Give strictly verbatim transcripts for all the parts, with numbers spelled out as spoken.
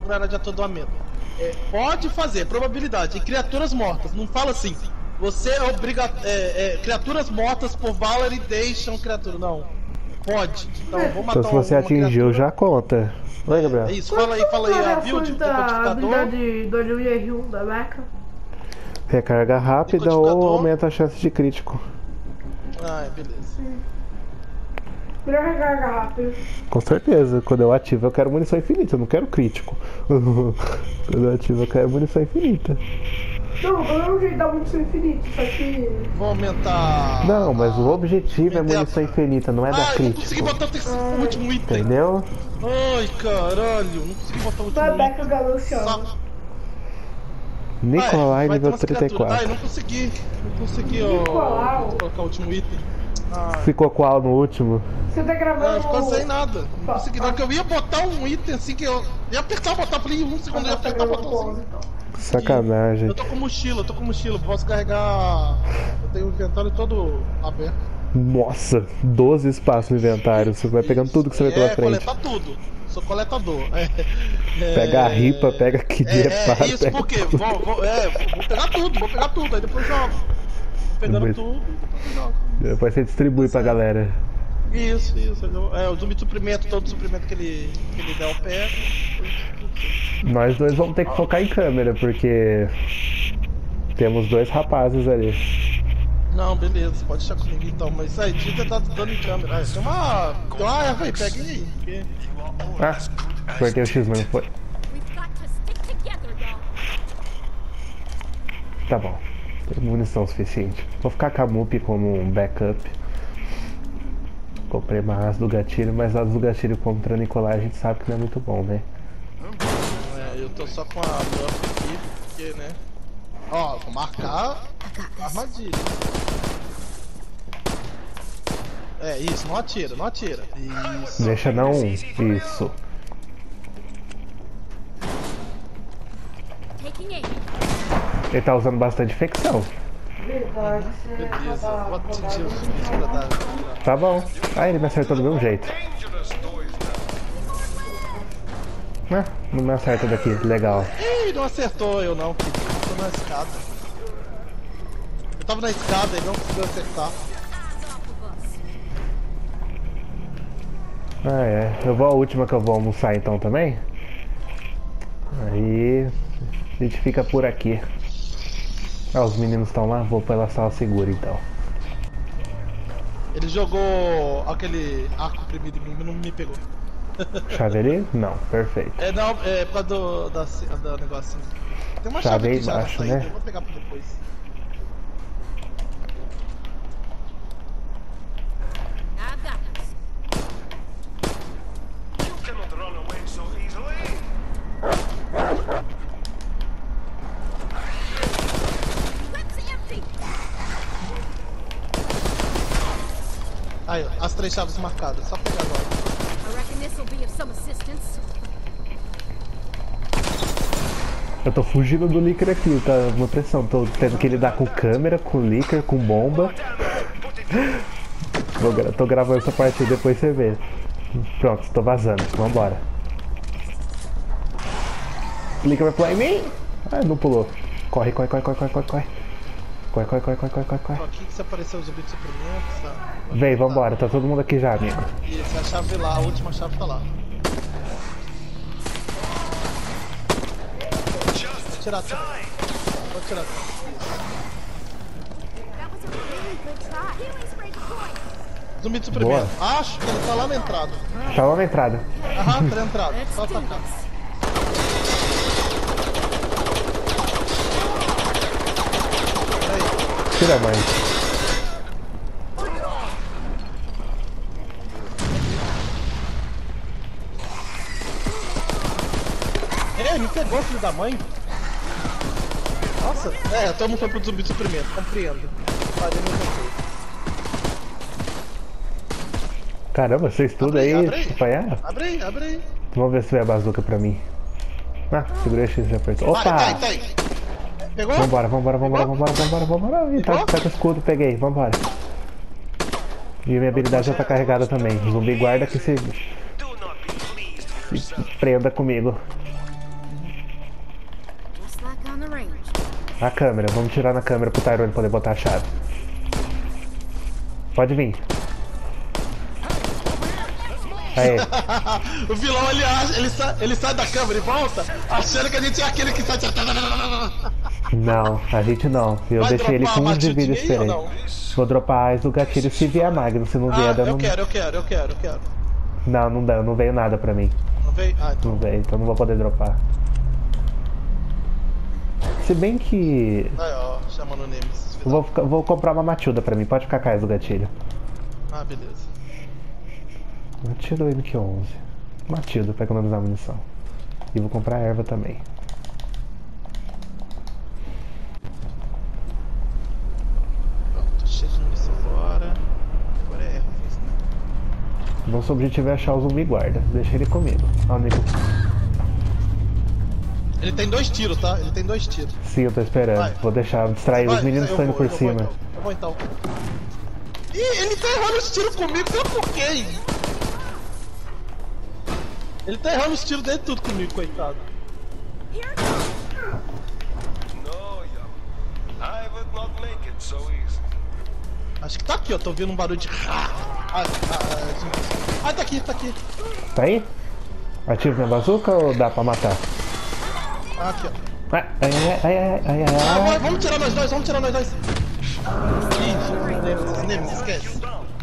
de atordoamento. É, pode fazer, probabilidade. E criaturas mortas. Não fala assim. Você é obrigado. É, é, criaturas mortas por validation criatura. Não. Pode. Então, vou matar Então se você uma atingiu, criatura. já conta. Oi, Gabriel. É isso, fala aí, fala aí. A build do da codificador. habilidade do R um da Mecha. Recarga rápida ou aumenta a chance de crítico. Ah, beleza. Melhor recarga rápido. Com certeza, quando eu ativo eu quero munição infinita, eu não quero crítico. Quando eu ativo eu quero munição infinita. Não, o mesmo jeito dá munição infinita, só que... Vou aumentar... Não, mas o objetivo é munição a... infinita, não é ah, da crítico. Ah, não consegui botar o, terceiro, o último item. Entendeu? Ai, caralho, não consegui botar o último Vai item. Beca galanciosa. Nicolai, ah, nível trinta e quatro. Ai, não consegui. Não consegui, ó, colocar o último item. Ah. Ficou qual no último? Você tá gravando... Ah, ficou sem nada. Não consegui não, porque eu ia botar um item assim que eu... Ia apertar o botão, falei, um segundo, eu ia apertar o botãozinho. Sacanagem. Eu tô com mochila, eu tô com mochila, posso carregar... Eu tenho o inventário todo aberto. Nossa, doze espaços no inventário, você vai pegando tudo que você vê pela é, frente. É, coletar tudo. Sou coletador. É, pega é, a ripa, pega que é, repara, é, isso pega porque vou, vou, é, vou pegar tudo, vou pegar tudo, aí depois jogo. Pegando depois, tudo, depois jogo. Depois você distribui pra galera. Isso, isso. É, o zumbi de suprimento, todo suprimento que ele, que ele der, eu pego. Nós dois vamos ter que focar em câmera, porque temos dois rapazes ali. Não, beleza, pode deixar comigo então, mas aí, devia tá dando em câmera. Ah, tem uma. Tem uma erva aí, pega aí. Porque... Ah, apertei o X, mas não foi. Tá bom, tem munição suficiente. Vou ficar com a M U P como um backup. Comprei uma asa do gatilho, mas a asa do gatilho contra Nicolai a gente sabe que não é muito bom, né? É, eu tô só com a buff aqui, porque, né? Ó, vou marcar a armadilha. É, isso, não atira, não atira. Isso. Deixa não, isso. Ele tá usando bastante infecção. Beleza, vou atingir os zumbis pra dar. Tá bom. Ah, ele me acertou do mesmo jeito. Ah, não me acerta daqui, legal. Ih, não acertou eu não, filho. Eu tô na escada. Eu tava na escada e não conseguiu acertar. Ah, é. Eu vou à última que eu vou almoçar então também. Aí a gente fica por aqui. Ah, os meninos estão lá, vou pela sala segura então. Ele jogou aquele arco comprimido em mim, mas não me pegou. Chave ali? Não, perfeito. É, não, é pra do, da, da negocinho. Tem uma chave, chave aí aqui já embaixo, saída, né? eu vou pegar pra depois. Aí, as três chaves marcadas, só pegar agora. Eu tô fugindo do Licker aqui, tá uma pressão. Tô tendo que lidar com câmera, com Licker, com bomba. Gra tô gravando essa parte aí, depois você vê. Pronto, tô vazando, vambora. Licker vai pular em mim? Ah, não pulou. Corre, corre, corre, corre, corre, corre, corre. Corre, corre, corre, corre, corre, corre, corre. Aqui que se apareceu o zumbi de suprimentos, tá? Vem, vambora, tá todo mundo aqui já, amigo. Isso, a chave lá, a última chave tá lá. Vou tirar, tira. Vou tirar. Zumbi de suprimento. Boa. Acho que ele tá lá na entrada. Tá lá na entrada. Aham, tá na entrada. Só atacar. Tira a mãe. Ei, me pegou, filho da mãe. Nossa, é, todo mundo foi pro zumbi de suprimento, compreendo. Parei meu Caramba, vocês tudo aí, apanhar? Abre aí, abre aí. Vamos ver se vem a bazuca pra mim. Ah, segurei o X e já apertou. Opa! Vai, tá aí, tá aí. Pegou? Vambora, vambora, vambora, vambora, vambora, vambora. Ih, tá, tá com o escudo, peguei, vambora. E minha habilidade já tá carregada também. Zumbi guarda que se... se prenda comigo. A câmera, vamos tirar na câmera pro Tyrone poder botar a chave. Pode vir. Aí. O vilão ele, acha, ele, sai, ele sai da câmera e volta achando que a gente é aquele que sai. Não, a gente não. Eu Vai deixei ele com uns de vida, esperei. Vou dropar as do gatilho se vier Magno, se não vier, ah, dá eu não... quero, eu quero, eu quero, eu quero. Não, não dá, não veio nada pra mim. Não veio? Ah, então. Não veio, então não vou poder dropar. Se bem que... Aí, ó, chamando o Nemesis. Vou, ficar, vou comprar uma Matilda pra mim, pode ficar atrás do gatilho. Ah, beleza. Matilda ou M Q onze? Matilda pra economizar munição. E vou comprar erva também. Pronto, cheio de munição agora. Agora é erva, fez nada. Nosso objetivo é achar o zumbi guarda. Deixa ele comigo. Ó, o nego. Ele tem dois tiros, tá? Ele tem dois tiros. Sim, eu tô esperando. Vai. Vou deixar distrair. Vai, Os meninos eu estão indo vou, por eu cima. Vou, eu vou então. Ih, ele tá errando os tiros comigo, não por quê? Ele tá errando os tiros dele tudo comigo, coitado. Acho que tá aqui, ó. Tô ouvindo um barulho de. Ah, ah, ah, ah, tá aqui, tá aqui. Tá aí? Ativo minha bazuca ou dá pra matar? Ah, aqui, ó. Ai, ai, ai, ai, ai, ai, Ah, ai. vai, vamos tirar nós dois, vamos tirar nós dois. Ih, Nemesis, Nemesis, esquece.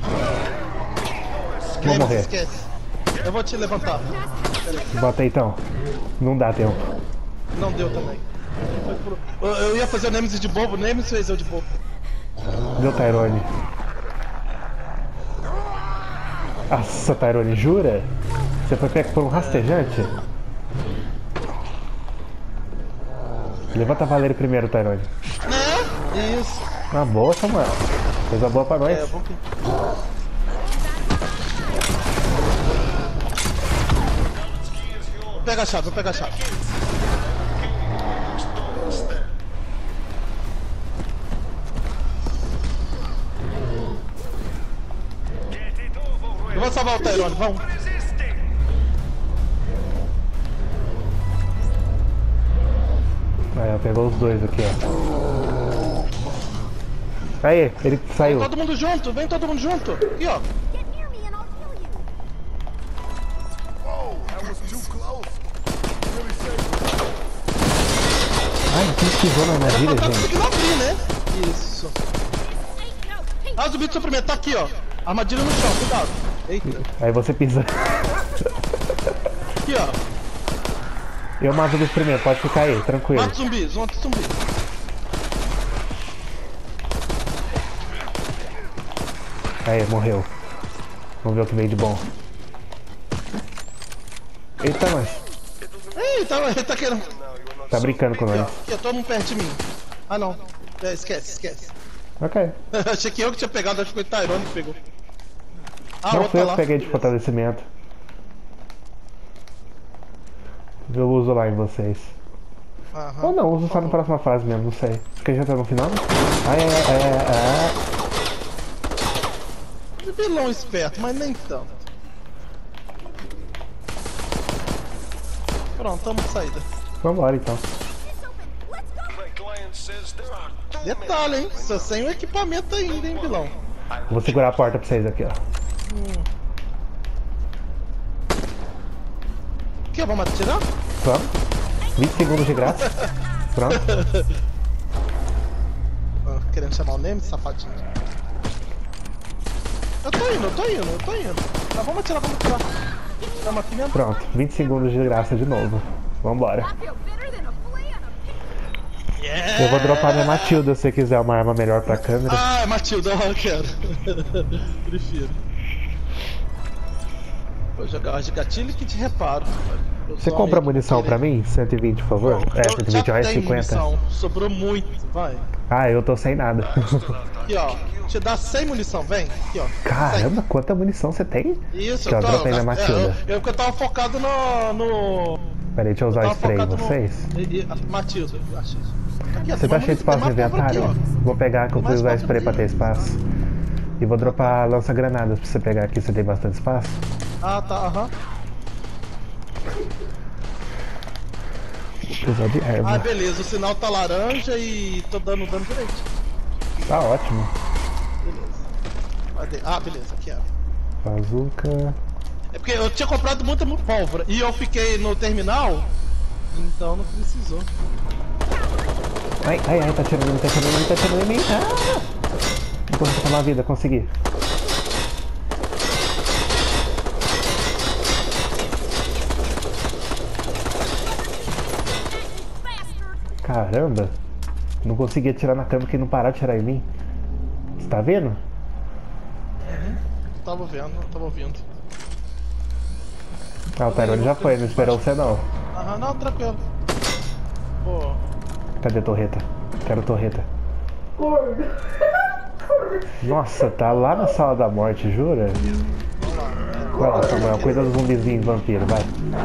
Vou Nemesis, morrer. esquece. Eu vou te levantar. Bota aí então. Não dá tempo. Não deu também. Eu, eu ia fazer o Nemesis de bobo, o Nemesis fez eu de bobo. Deu Tyrone. Nossa, Tyrone, jura? Você foi pego por um rastejante? Levanta a Valéria primeiro, Tyrone. Né? Isso. Uma boa, Samuel. Coisa boa pra nós. É, vamos... Vou pegar a chave, vou pegar a chave. Eu vou salvar o Tyrone, vamos. Aí, ó, pegou os dois aqui, ó. Aí, ele saiu. Vem todo mundo junto, vem todo mundo junto. Aqui, ó. Ai, que esquivou na armadilha, Tá gente. conseguindo abrir, né? Isso. Ah, o zumbi de suprimento tá aqui, ó. Armadilha no chão, cuidado. Eita. Aí você pisa. Aqui, ó. Eu mato o bicho primeiro, pode ficar aí, tranquilo. Mata zumbis, mata zumbi. Aí, morreu. Vamos ver o que veio de bom. Eita, nós. Eita, ele tá querendo. Tá brincando com Aqui, ó. nós. Aqui, ó, todo mundo perto de mim. Ah, não. É, esquece, esquece. Ok. Achei que eu que tinha pegado, acho que foi o Tyrone que pegou. Ah, Não outro foi tá eu lá. que peguei de fortalecimento. Eu uso lá em vocês. Aham. Ou não, uso só na próxima fase mesmo, não sei. Porque já tá no final? Ai, ai, ai, ai, ai. Vilão esperto, mas nem tanto. Pronto, tamo de saída. Vambora então. Detalhe, hein? Só sem o equipamento ainda, hein, vilão? Vou segurar a porta pra vocês aqui, ó. Hum. Aqui, vamos atirar? Vamos. vinte segundos de graça. Pronto. Ah, querendo chamar o Nemesis, safadinho. Eu tô indo, eu tô indo, eu tô indo. Tá, vamos atirar, vamos atirar. Tamo aqui mesmo? Pronto. vinte segundos de graça de novo. Vambora. Yeah. Eu vou dropar minha Matilda se você quiser uma arma melhor pra câmera. Ah, Matilda, eu quero. Prefiro. Vou jogar uma de gatilho que te reparo. Eu Você sou compra amigo, munição querer. pra mim? cento e vinte, por favor? É, Eu cento e já vinte reais, tenho cinquenta. munição, sobrou muito, vai. Ah, eu tô sem nada. Aqui, ó. Te dá cem munição, vem. Aqui, ó. Caramba, quanta munição você tem? Isso, Aqui, ó, eu tô. dropei na é, Matilda. eu, eu que eu tava focado no. no Peraí, deixa eu usar o tava spray em focado no- vocês. e- e- Matilda, eu achei. Aqui, ó, Você tem tá uma cheio de munição, espaço no tem mais pólvora inventário? aqui, ó. Vou pegar que eu Tem fui mais usar pólvora spray pra aqui. ter espaço. E vou dropar lança-granadas pra você pegar aqui, você tem bastante espaço. Ah, tá, aham. Precisar de erva. Ah, beleza, o sinal tá laranja e tô dando dano direito. Tá ótimo. Beleza. Ah, beleza, aqui é. Bazuca. É porque eu tinha comprado muita pólvora e eu fiquei no terminal, então não precisou. Ai, ai, ai, tá tirando em mim, tá tirando em mim, tá tirando em mim. Ah! Vou retomar a vida, consegui. Caramba! Não consegui atirar na cama porque não parar de atirar em mim. Você tá vendo? Uhum. Tava vendo, tava ouvindo. Ah, o Tyrone já foi, não esperou você não. Aham, não, tranquilo. Pô. Cadê a torreta? Quero torreta. Gordo. Nossa, tá lá na sala da morte, jura? Vai lá, Samuel, cuida dos zumbizinhos vampiro, vai.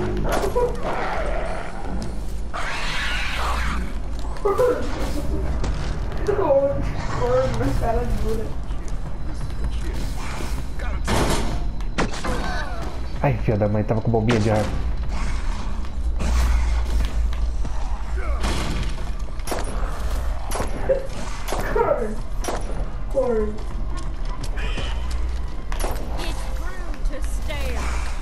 Gordo, gordo, mas cara dura. Ai, filha da mãe, tava com bombinha de ar. Gordo. Gordo. It's rude to stare.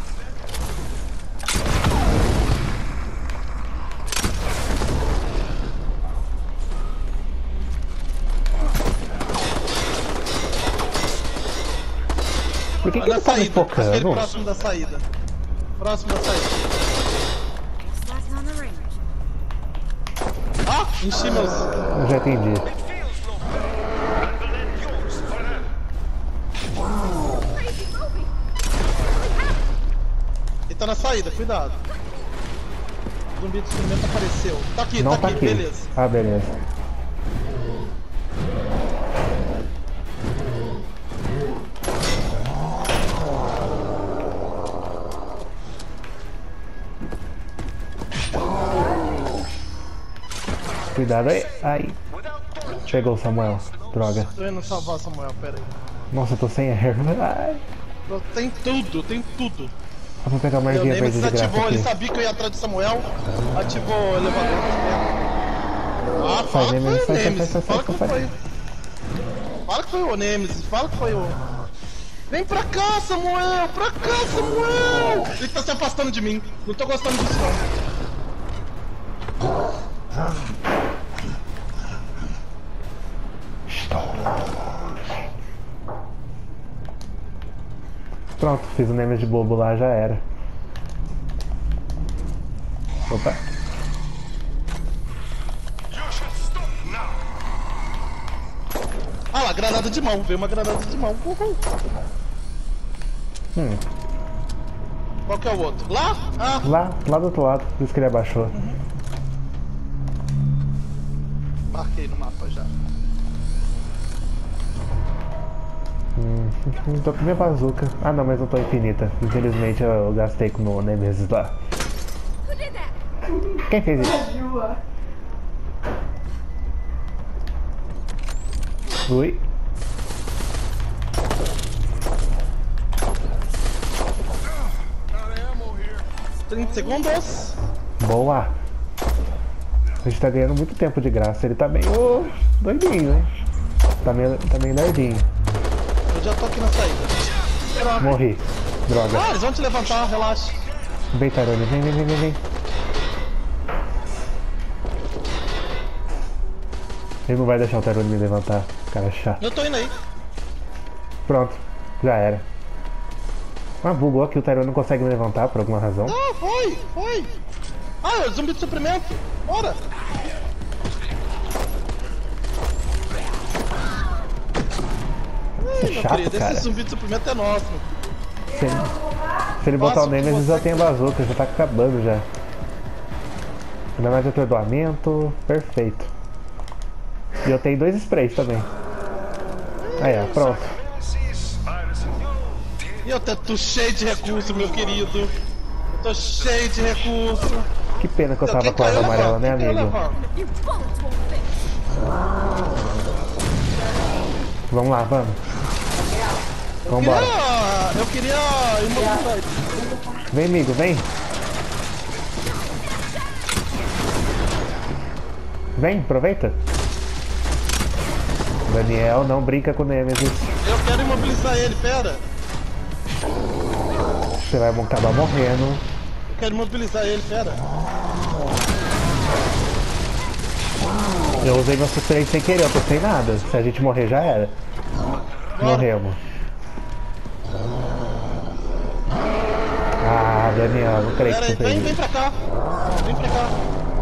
Por que, que Olha ele a tá me saída, aquele focando? próximo da saída. Próximo da saída. Slacking on the range. Ah, enchi meus. Eu já entendi. Crazy movie. Ele tá na saída, cuidado. O zumbi do instrumento apareceu. Tá aqui, Não tá, tá aqui, aqui. beleza. Ah, beleza. Cuidado aí. Ai. Pegou o Samuel. Droga. Tô indo salvar Samuel, pera aí. Nossa, eu tô sem erva. Ai. Eu- Tem tudo, tem tudo. Eu vou pegar uma Meu ervinha verde Nemesis de graça ativou, aqui. ele sabia que eu ia atrás de Samuel. Ativou o elevador. Ah, Sai, fala que foi Nemesis, o sai, sai, Nemesis. sai, sai, Fala que sai, foi. sai. Fala que foi o Nemesis, fala que foi o. Vem pra cá, Samuel! Pra cá, Samuel! Ele tá se afastando de mim. Não tô gostando disso, não. Pronto, fiz o Nemesis de bobo lá, já era. Opa. Ah lá, granada de mão. Veio uma granada de mão. Uhul. Hum. Qual que é o outro? Lá? Ah, Lá, lá do outro lado, por isso que ele abaixou. marquei no mapa já. Hum, tô com minha bazuca. Ah não, mas não tô infinita. Infelizmente eu gastei com o Nemesis lá. Who did that? Quem fez isso? Ajuda. Ui. trinta segundos. Boa. A gente tá ganhando muito tempo de graça. Ele tá meio doidinho, hein? Tá meio, tá meio nerdinho. Eu já tô aqui na saída. Morri. Droga. Ah, eles vão te levantar, relaxa. Vem, Tyrone. Vem, vem, vem, vem, vem. Ele não vai deixar o Tyrone me levantar. Cara chato. Eu tô indo aí. Pronto. Já era. Ah, bugou aqui. O Tyrone não consegue me levantar por alguma razão. Ah, foi, foi. Ah, é o zumbi de suprimento. Bora. Isso é Meu chato, querido, cara. esse zumbi de suprimento é nosso. meu. Se ele, se ele botar Faça o o que Nemesis, você já tem a bazuca. Já tá acabando já. Ainda mais atordoamento. Perfeito. E eu tenho dois sprays também. Aí, ó. Pronto. E eu tô cheio de recurso, meu querido. Eu tô cheio de recurso. Que pena que eu tava Quem com a caiu, arma amarela, levanta. né, Quem caiu, amigo? levanta. Your bullets won't fit. Vamos lá, vamos. Eu Vambora. queria, eu queria imobilizar ele. Vem, amigo, vem. Vem, aproveita. Daniel, não brinca com o Nemesis. Eu quero imobilizar ele, pera. Você vai acabar morrendo. Eu quero imobilizar ele, pera. Eu usei meu spray sem querer, eu tô sem nada. Se a gente morrer, já era. Morremos. Ah, Daniel, não creio Pera que aí, você vem, fez vem isso. pra cá. Vem pra cá.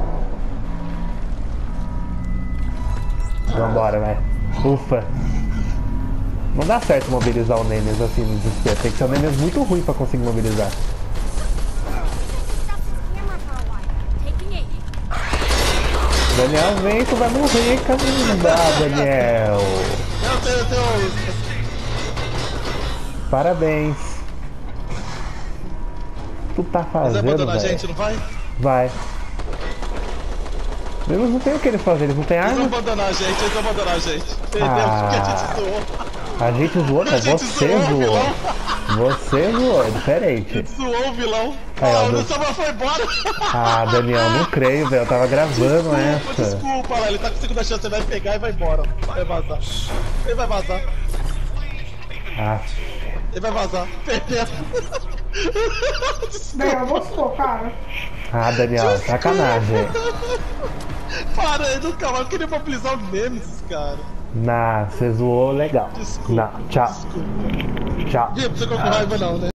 Vambora, vai. Ufa. Não dá certo mobilizar o Nemesis assim no desespero. Tem que ser um Nemesis muito ruim pra conseguir mobilizar. Camera for a while. Taking aim. Daniel, vem, tu vai morrer, cara. Não dá, Daniel. Eu tenho, eu tenho... Parabéns. Tu tá Você vai fazendo, abandonar a velho? gente, não vai? Vai. Eles não tem o que eles fazem, eles não têm Eles vão arma. abandonar a gente, eles vão abandonar a gente. Entendeu? Ah. Porque a gente zoou. A gente zoou, não, A gente você zoou o zoou. vilão. Você zoou, é A diferente. gente zoou o vilão. Aí, ó, Ah, o do- Samba foi embora. Ah, Daniel, não creio, velho. Eu tava gravando Desculpa, essa. desculpa, lá, ele tá com segunda chance, ele vai pegar e vai embora. Vai vazar. Ele vai vazar. Ah, Ele vai vazar. Perdeu. Daniel, gostou, cara. ah, Daniel, sacanagem. Para, eu nunca mais eu queria mobilizar o Nemesis, cara. Nah, você zoou legal. Desculpa. Não, tchau. Desculpa. Tchau. Viu, não precisa com raiva não, né?